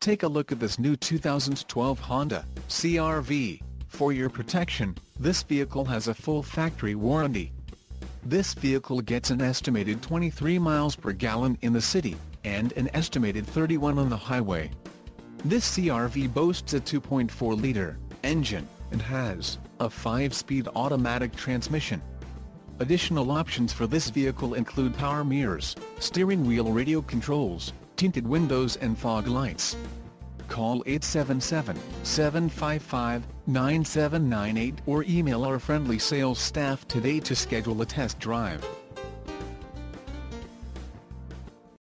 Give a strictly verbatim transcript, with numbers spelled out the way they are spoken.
Take a look at this new two thousand twelve Honda C R V. For your protection, this vehicle has a full factory warranty. This vehicle gets an estimated twenty-three miles per gallon in the city, and an estimated thirty-one on the highway. This C R V boasts a two point four liter engine, and has a five-speed automatic transmission. Additional options for this vehicle include power mirrors, steering wheel radio controls, tinted windows and fog lights. Call eight seven seven, seven five five, nine seven nine eight or email our friendly sales staff today to schedule a test drive.